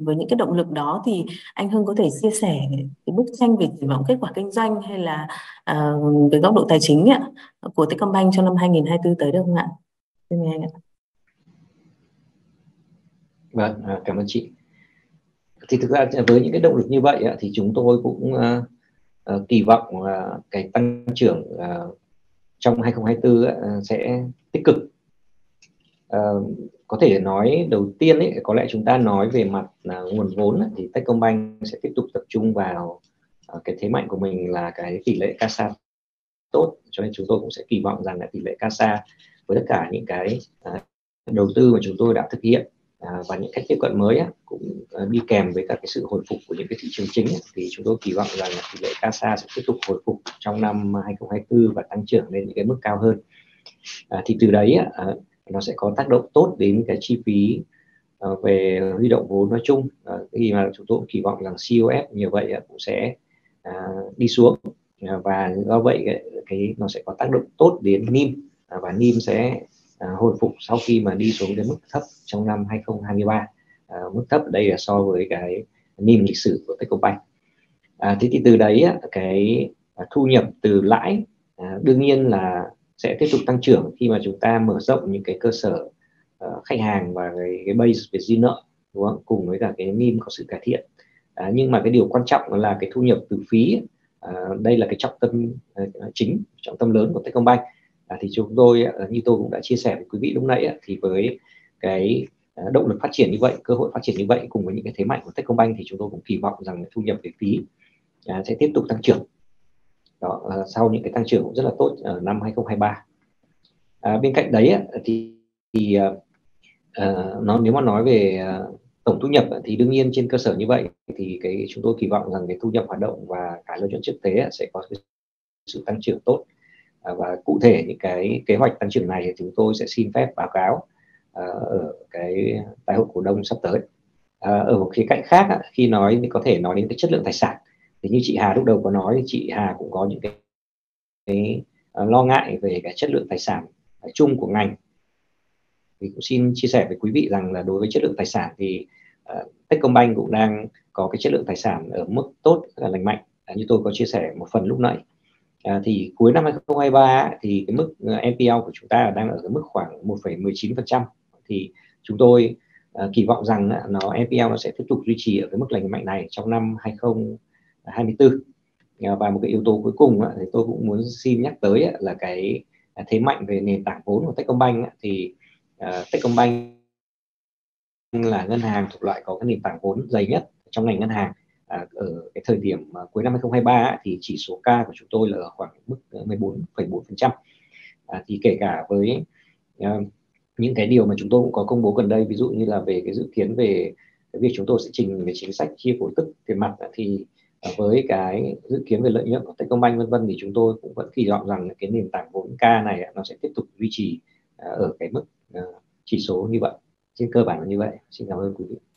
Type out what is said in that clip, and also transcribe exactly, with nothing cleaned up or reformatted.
với những cái động lực đó thì anh Hưng có thể chia sẻ cái bức tranh về triển vọng kết quả kinh doanh hay là uh, về góc độ tài chính ạ, của Techcombank trong năm hai nghìn không trăm hai mươi tư tới được không ạ? Xin mời anh ạ. Vâng, cảm ơn chị. Thì thực ra với những cái động lực như vậy thì chúng tôi cũng uh, uh, kỳ vọng uh, cái tăng trưởng uh, trong hai nghìn không trăm hai mươi tư uh, sẽ tích cực. Uh, có thể nói đầu tiên ấy, có lẽ chúng ta nói về mặt uh, nguồn vốn ấy, thì Techcombank sẽ tiếp tục tập trung vào uh, cái thế mạnh của mình là cái tỷ lệ CASA tốt, cho nên chúng tôi cũng sẽ kỳ vọng rằng là tỷ lệ CASA với tất cả những cái uh, đầu tư mà chúng tôi đã thực hiện uh, và những cách tiếp cận mới á, cũng uh, đi kèm với cả cái sự hồi phục của những cái thị trường chính ấy, thì chúng tôi kỳ vọng rằng là tỷ lệ CASA sẽ tiếp tục hồi phục trong năm hai nghìn không trăm hai mươi tư và tăng trưởng lên những cái mức cao hơn. Uh, thì từ đấy uh, nó sẽ có tác động tốt đến cái chi phí uh, về huy động vốn nói chung, uh, khi mà chúng tôi cũng kỳ vọng rằng xê ô ép như vậy uh, cũng sẽ uh, đi xuống, uh, và do vậy cái, cái nó sẽ có tác động tốt đến nim, uh, và nim sẽ uh, hồi phục sau khi mà đi xuống đến mức thấp trong năm hai nghìn không trăm hai mươi ba. Uh, mức thấp ở đây là so với cái nim lịch sử của Techcombank. Uh, thế thì từ đấy uh, cái uh, thu nhập từ lãi uh, đương nhiên là sẽ tiếp tục tăng trưởng khi mà chúng ta mở rộng những cái cơ sở uh, khách hàng và cái, cái base về dư nợ, đúng không? Cùng với cả cái nim có sự cải thiện. Uh, nhưng mà cái điều quan trọng là cái thu nhập từ phí, uh, đây là cái trọng tâm uh, chính, trọng tâm lớn của Techcombank. Uh, thì chúng tôi uh, như tôi cũng đã chia sẻ với quý vị lúc nãy, uh, thì với cái uh, động lực phát triển như vậy, cơ hội phát triển như vậy cùng với những cái thế mạnh của Techcombank thì chúng tôi cũng kỳ vọng rằng thu nhập về phí uh, sẽ tiếp tục tăng trưởng. Đó, uh, sau những cái tăng trưởng cũng rất là tốt ở năm hai nghìn không trăm hai mươi ba. À, bên cạnh đấy thì, thì uh, uh, nó nếu mà nói về uh, tổng thu nhập thì đương nhiên trên cơ sở như vậy thì cái chúng tôi kỳ vọng rằng cái thu nhập hoạt động và cái lợi nhuận trước thuế sẽ có sự tăng trưởng tốt. Uh, và cụ thể những cái kế hoạch tăng trưởng này thì chúng tôi sẽ xin phép báo cáo uh, ở cái đại hội cổ đông sắp tới. Uh, ở một khía cạnh khác, khi nói thì có thể nói đến cái chất lượng tài sản, thì như chị Hà lúc đầu có nói, chị Hà cũng có những cái, cái uh, lo ngại về cái chất lượng tài sản chung của ngành. Thì cũng xin chia sẻ với quý vị rằng là đối với chất lượng tài sản thì uh, Techcombank cũng đang có cái chất lượng tài sản ở mức tốt, là lành mạnh, uh, như tôi có chia sẻ một phần lúc nãy. Uh, thì cuối năm hai nghìn không trăm hai mươi ba thì cái mức uh, en pê lờ của chúng ta đang ở cái mức khoảng một phẩy mười chín phần trăm, thì chúng tôi uh, kỳ vọng rằng uh, nó en pê lờ nó sẽ tiếp tục duy trì ở cái mức lành mạnh này trong năm hai nghìn không trăm hai mươi tư. Uh, và một cái yếu tố cuối cùng uh, thì tôi cũng muốn xin nhắc tới uh, là cái uh, thế mạnh về nền tảng vốn của Techcombank. Uh, thì Uh, Techcombank là ngân hàng thuộc loại có cái nền tảng vốn dày nhất trong ngành ngân hàng. À, ở cái thời điểm uh, cuối năm hai nghìn không trăm hai mươi ba thì chỉ số K của chúng tôi là ở khoảng mức mười bốn phẩy bốn phần trăm. À, thì kể cả với uh, những cái điều mà chúng tôi cũng có công bố gần đây, ví dụ như là về cái dự kiến về cái việc chúng tôi sẽ trình về chính sách chia cổ tức tiền mặt, thì uh, với cái dự kiến về lợi nhuận của Techcombank vân vân thì chúng tôi cũng vẫn kỳ vọng rằng cái nền tảng vốn K này nó sẽ tiếp tục duy trì uh, ở cái mức uh, chỉ số như vậy. Trên cơ bản là như vậy. Xin cảm ơn quý vị.